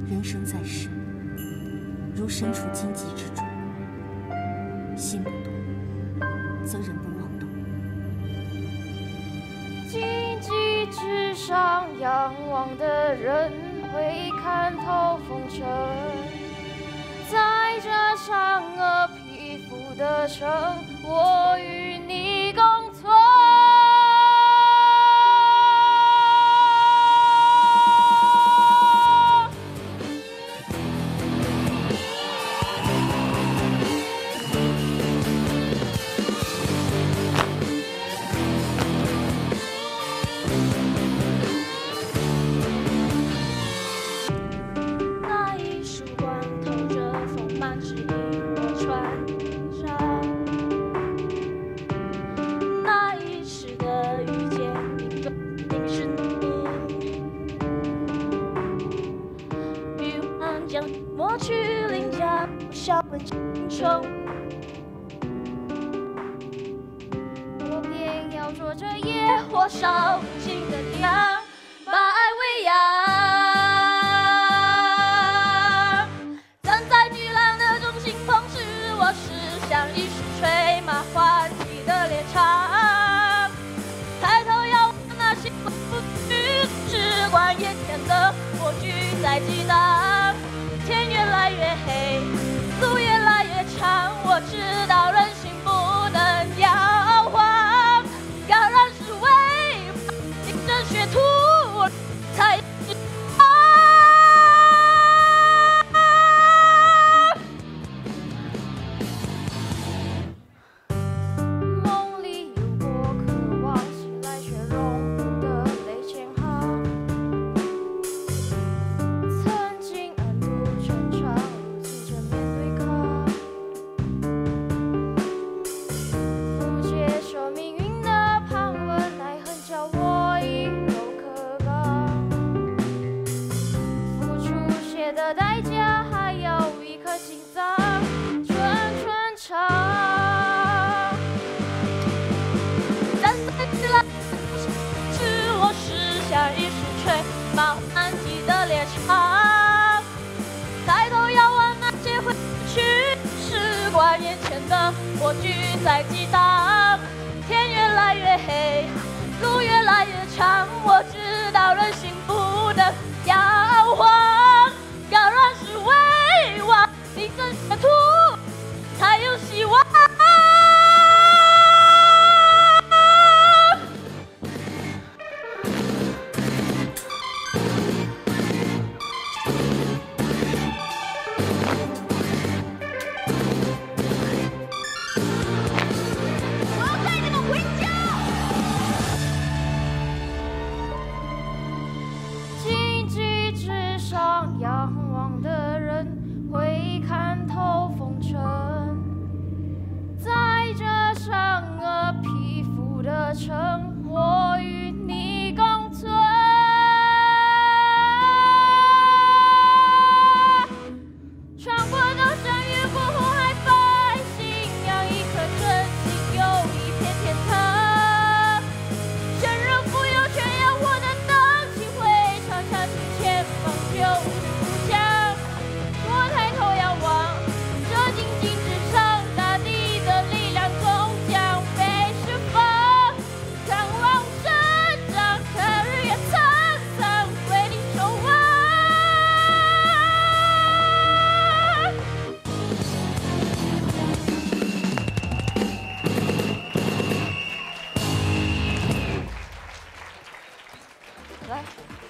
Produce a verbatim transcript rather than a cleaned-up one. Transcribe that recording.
人生在世，如身处荆棘之中，心不动，则人不妄动。 荆棘之上仰望的人，会看透风尘。在这嫦娥披覆的城，我与你共存。 抹去鳞甲，笑问青春。我偏要捉着野火烧不尽的娘，把爱喂养。站在巨浪的中心，同时我是像一束吹马唤起的猎场。抬头遥望那些回不去，只管眼前的火炬在激荡。 天越来越黑，路越来越长，我知道人心不能摇晃，要让是为竞争血土才有希望。梦里有过渴望，醒来却容不得泪千行。 的代价还有一颗心脏，串串长。站在巨浪是我是像一束吹马唤起的猎场。抬头遥望那些回去，时光眼前的火炬在激荡。天越来越黑，路越来越长，我知道人心不能摇晃。 要让是为我竞争血土才有希望。我要带你们回家。荆棘之上仰。 的人会看透风尘，在这嫦娥披覆的城，我与你共存。穿过高山越过火海，百姓养一颗真心，有一片天堂。生人富有，却要活得当亲，会唱下去前方就是。 来。